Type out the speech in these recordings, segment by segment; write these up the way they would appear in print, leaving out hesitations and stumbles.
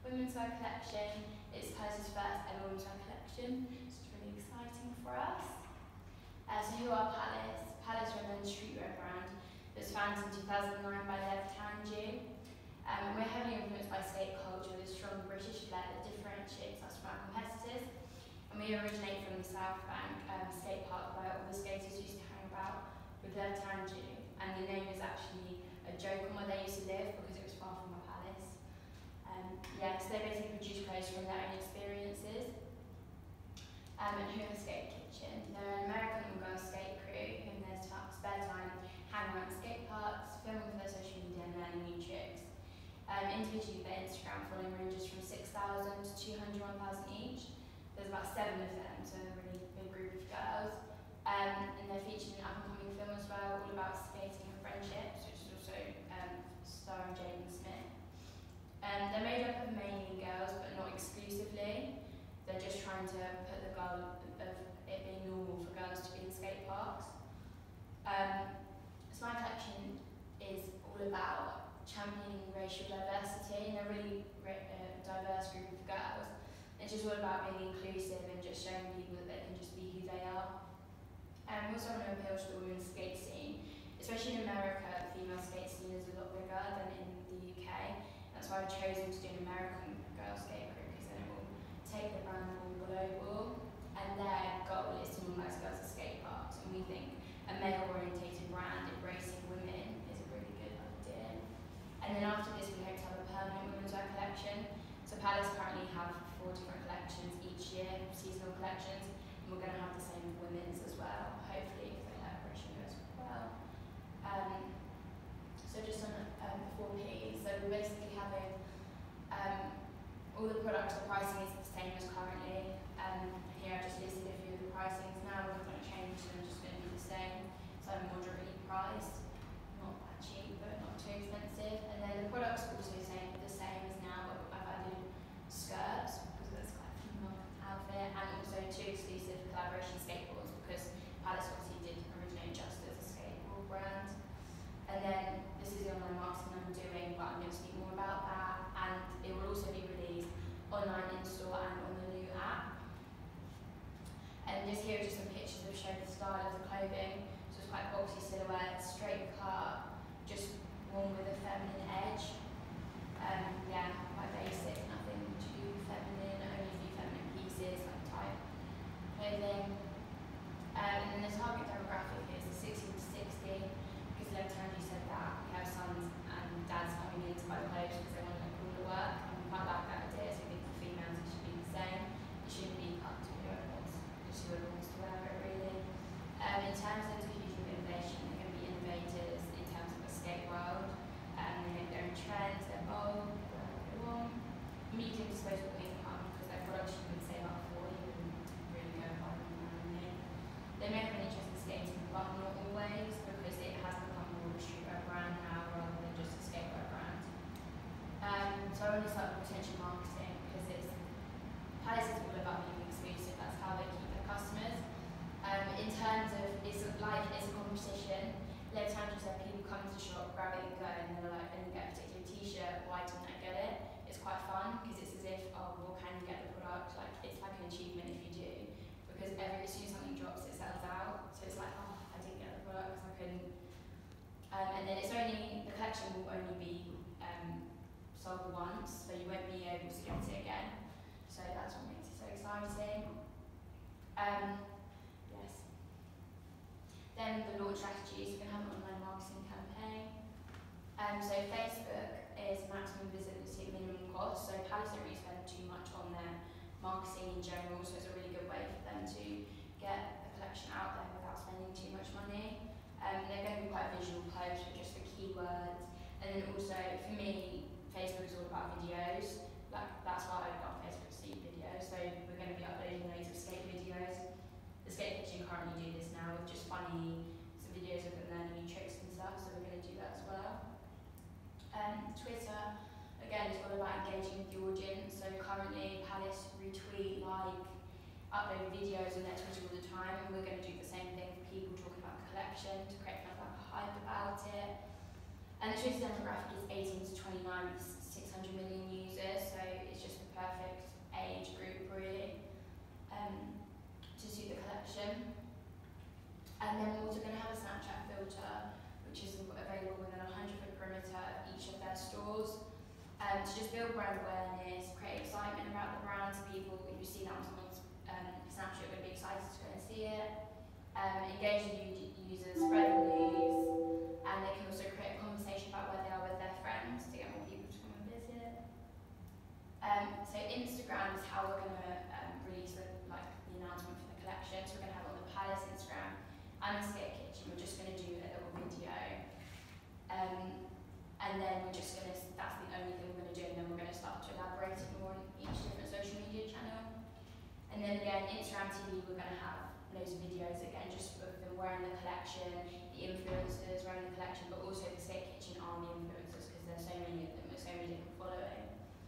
women's wear collection. It's Palace's first ever women's wear collection, so it's really exciting for us. So who are Palace? Palace are a men's streetwear brand that was founded in 2009 by Lev Tanji. We're heavily influenced by skate culture with a strong British flair that differentiates us from our competitors. And we originate from the South Bank skate park where all the skaters used to hang about with Lev Tanji. And the name is actually a joke on where they used to live because it was far from our palace. So they basically produce clothes from their own experiences. And who are Skate Kitchen? They're an American all-girl skate crew who in their spare time hang around skate parks, film for their social media and learning new tricks. Individually, their Instagram following ranges from 6,000 to 201,000 each. There's about 7 of them, so a really big group of girls. And they're featured in an up-and-coming film as well, all about skating and friendships, which is also starring Jaden Smith. They're made up of mainly girls, but not exclusively. They're just trying to put the goal of it being normal for girls to be in skate parks. So my collection is all about championing racial diversity, and a really diverse group of girls. It's just all about being inclusive and just showing people that they can just be who they are. We also want to appeal to the women's skate scene, especially in America. The female skate scene is a lot bigger than in the UK. That's why I've chosen to do an American girl skate crew, because then it will take the brand all global. And their goal is to normalise girls at skate parks. And we think a male-orientated brand embracing women is a really good idea. And then after this, we hope to have a permanent women's wear collection. So Palace currently have 4 different collections each year, seasonal collections, and we're going to have the same with women's as well, hopefully, if the collaboration goes well. So just on the 4 Ps, so we're basically having all the products, the pricing is the same as currently. Here I've just listed a few of the pricings now, we're not going to change, so they're just going to be the same. So moderately priced, not that cheap, but not too expensive. And then the products are also the same as now, but I've added skirts, because that's quite a female outfit, and also 2 exclusive collaboration skateboards, because Palace obviously did originate just as a skateboard brand. And then this is the online marketing I'm doing, but I'm going to speak more about that, and it will also be released online in store and on the new app. And just here are just some pictures of showing the style of the clothing. So it's quite boxy silhouette, straight cut, just worn with a feminine edge. Quite basic, nothing too feminine, only a few feminine pieces, like type clothing. And then the target demographic is 16 to 60, because Lev Tanji said that we have sons and dads coming in to buy clothes because they want to look cool to work, and we quite like that idea, so we think for females it should be the same. It shouldn't be cut to whoever wants, just whoever wants to wear it, really. In terms of diffusion of innovation, they're going to be innovators in terms of the skate world. They make their own trends, they're bold, they want. Medium disposable income, because their products you would say about 4, you wouldn't really go above them manually. They may have an interest in skating, but not always, because it has become more of a streetwear brand now rather than just a skatewear brand. So I want to start with potential marketing, because Palace is all about being exclusive, that's how they keep their customers. In terms of, it's a competition. Lev Tanji said people come to the shop, grab it and go, and they're like, I didn't get a particular t-shirt, why didn't I get it? It's quite fun, because it's as if, oh, well, can you get the product? Like, it's like an achievement if you do, because as soon as something drops, it sells out. So it's like, oh, I didn't get the product because I couldn't. And then the collection will only be sold once, so you won't be able to get it again. So that's what makes it so exciting. Yes. Then the launch strategies, we're going to have an online marketing campaign. So Facebook is maximum visibility at minimum cost, so Palace don't really spend too much on their marketing in general, so it's a really good way for them to get the collection out there without spending too much money. They're going to be quite visual posts with just the keywords, and then also for me, Facebook is all about videos. That's why I got Facebook to see videos, so we're going to be uploading loads of skate videos. The Skate Kitchen currently do this now with just funny videos of them learning new tricks and stuff, so we're going to do that as well. Twitter, again, is all about engaging with the audience. So currently, Palace retweet, upload videos on their Twitter all the time, and we're going to do the same thing for people talking about the collection to create kind of like a hype about it. And the Twitter demographic is 18 to 29, with 600,000 600 million users, so it's just the perfect age group really to suit the collection. And then we're also going to have a Snapchat filter, which is available within a 100-foot perimeter of each of their stores, to just build brand awareness, create excitement about the brands. People, if you see that on someone's Snapchat, you're going to be excited to go and see it. Engage the users, spread the news, and they can also create a conversation about where they are with their friends to get more people to come and visit. So Instagram is how we're going to release the announcement for the collection. So we're going to have it on the Palace Instagram and the Skate Kitchen. We're just going to do a little video, and then we're just going to, that's the only thing we're going to do, and then we're going to start to elaborate it more on each different social media channel. And then again, Instagram TV, we're going to have loads of videos again, just of them wearing the collection, the influencers wearing the collection, but also the Skate Kitchen Army influencers, because there's so many of them, there's so many different following.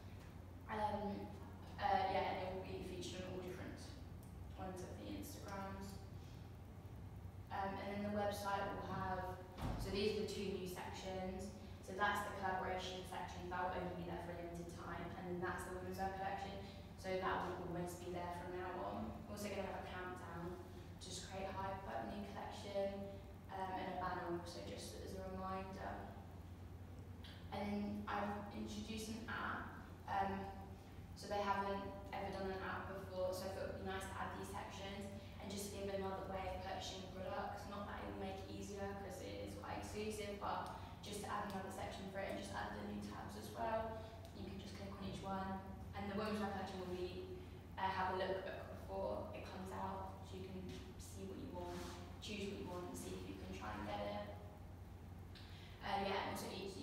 Yeah, and it will be featured on all different ones of the Instagrams. And then the website will have, so these are the 2 new sections. So that's the collaboration section, that will only be there for a limited time, and then that's the women's wear collection, so that will always be there from now on. We're also going to have a countdown, just create hype about the new collection, and a banner also just as a reminder. And then I've introduced an app, so they haven't ever done an app before, so I thought it would be nice to add these sections and just give another way of purchasing products. Not that it will make it easier because it is quite exclusive, but just to add another section for it and just add the new tabs as well. You can just click on each one, and the women's wear collection will be have a lookbook before it comes out, so you can see what you want, choose what you want, and see if you can try and get it. Yeah, and also each